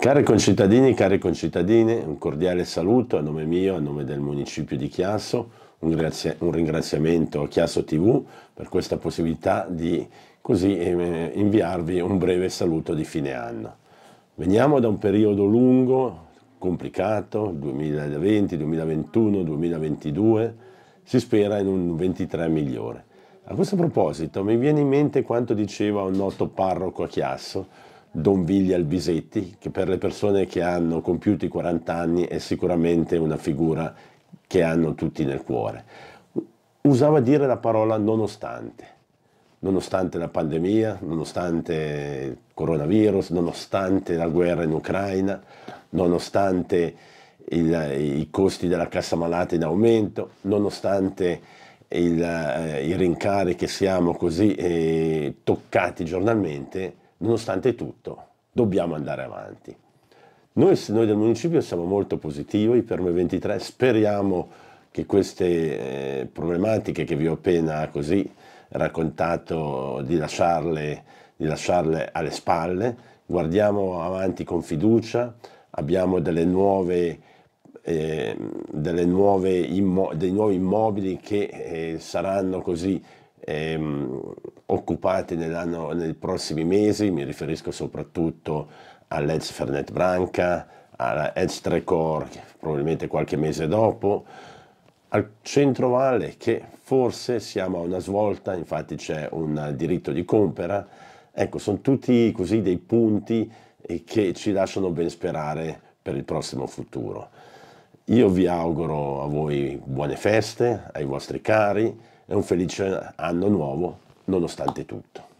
Cari concittadini, cari concittadine, un cordiale saluto a nome mio, a nome del Municipio di Chiasso, un ringraziamento a Chiasso TV per questa possibilità di così inviarvi un breve saluto di fine anno. Veniamo da un periodo lungo, complicato, 2020, 2021, 2022, si spera in un 23 migliore. A questo proposito mi viene in mente quanto diceva un noto parroco a Chiasso, Don Vigli Albisetti, che per le persone che hanno compiuto i 40 anni è sicuramente una figura che hanno tutti nel cuore. Usava dire la parola nonostante. Nonostante la pandemia, nonostante il coronavirus, nonostante la guerra in Ucraina, nonostante i costi della cassa malati in aumento, nonostante i rincari che siamo così toccati giornalmente, nonostante tutto, dobbiamo andare avanti. Noi del municipio siamo molto positivi per M23, speriamo che queste problematiche che vi ho appena così raccontato di lasciarle alle spalle, guardiamo avanti con fiducia, abbiamo dei nuovi immobili che saranno così occupati nei prossimi mesi, mi riferisco soprattutto all'Eds Fernet Branca, alla Eds Trecor, probabilmente qualche mese dopo, al Centro Valle, che forse siamo a una svolta, infatti c'è un diritto di compera. Ecco, sono tutti così dei punti che ci lasciano ben sperare per il prossimo futuro. Io vi auguro a voi buone feste, ai vostri cari, e un felice anno nuovo, nonostante tutto.